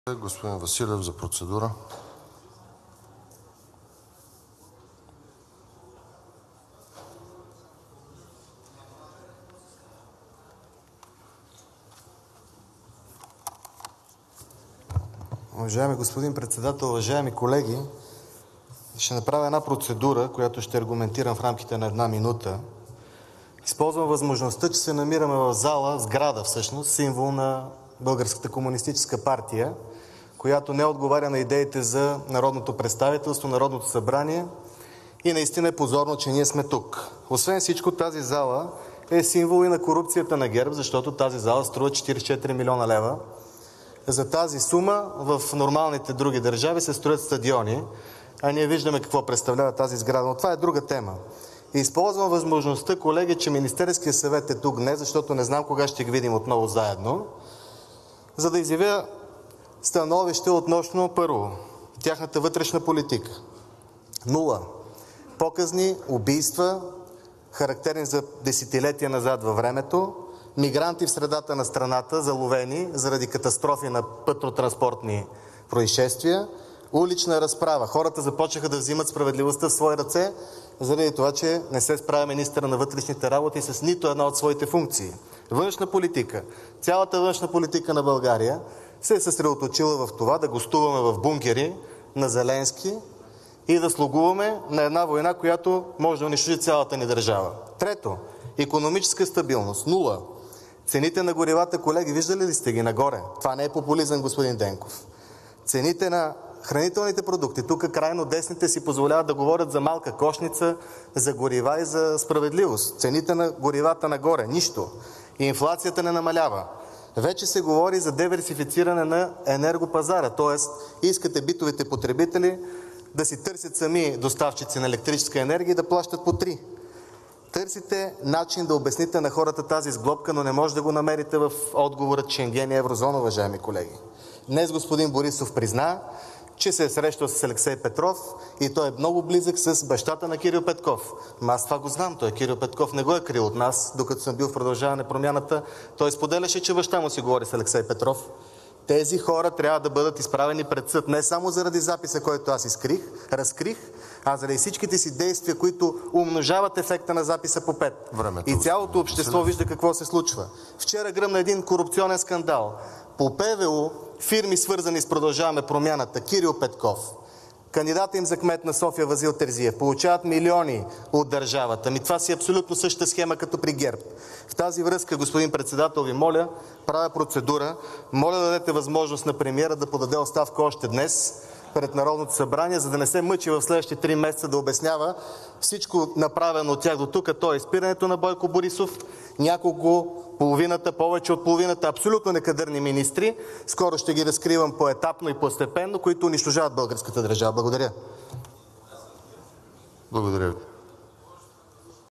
Господин Василев за процедура. Уважаеми господин Председател, уважаеми колеги! Ще направя една процедура, която ще аргументирам в рамките на една минута. Използвам възможността, че се намираме в зала, сграда всъщност, символ на Българската комунистическа партия, която не отговаря на идеите за народното представителство, Народното събрание и наистина е позорно, че ние сме тук. Освен всичко, тази зала е символ и на корупцията на ГЕРБ, защото тази зала струва 44 милиона лева. За тази сума в нормалните други държави се строят стадиони, а ние виждаме какво представлява тази сграда. Но това е друга тема. И използвам възможността, колеги, че Министерският съвет е тук днес, защото не знам кога ще ги видим отново заедно, за да изявя становище относно, първо, тяхната вътрешна политика. 0 показни убийства, характерни за десетилетия назад във времето, мигранти в средата на страната, заловени заради катастрофи на пътно-транспортни происшествия, улична разправа. Хората започнаха да взимат справедливостта в свои ръце, заради това, че не се справя министъра на вътрешните работи с нито една от своите функции. Външна политика. Цялата външна политика на България се е съсредоточила в това да гостуваме в бункери на Зеленски и да слугуваме на една война, която може да унищожи цялата ни държава. Трето, икономическа стабилност. 0. Цените на горивата, колеги, виждали ли сте ги нагоре? Това не е популизъм, господин Денков. Цените на хранителните продукти. Тук крайно десните си позволяват да говорят за малка кошница, за горива и за справедливост. Цените на горивата нагоре. Нищо. И инфлацията не намалява. Вече се говори за диверсифициране на енергопазара, т.е. искате битовите потребители да си търсят сами доставчици на електрическа енергия и да плащат по 3. Търсите начин да обясните на хората тази сглобка, но не може да го намерите в отговора Шенген и еврозона, уважаеми колеги. Днес господин Борисов призна, че се е срещал с Алексей Петров и той е много близък с бащата на Кирил Петков. Аз това го знам. Той Кирил Петков не го е крил от нас, докато съм бил в Продължаване Промяната. Той споделяше, че баща му си говори с Алексей Петров. Тези хора трябва да бъдат изправени пред съд не само заради записа, който аз разкрих, а заради всичките си действия, които умножават ефекта на записа по 5. И цялото общество вижда какво се случва. Вчера гръмна един корупционен скандал. По ПВУ фирми, свързани с Продължаваме Промяната, Кирил Петков, кандидата им за кмет на София Вазил Терзиев, получават милиони от държавата. Това си е абсолютно същата схема като при ГЕРБ. В тази връзка, господин Председател, ви моля, правя процедура. Моля да дадете възможност на премиера да подаде оставка още днес пред Народното събрание, за да не се мъчи в следващите 3 месеца да обяснява всичко направено от тях до тук. То е изпирането на Бойко Борисов, няколко, повече от половината абсолютно некадърни министри. Скоро ще ги разкривам поетапно и постепенно, които унищожават българската държава. Благодаря. Благодаря ви.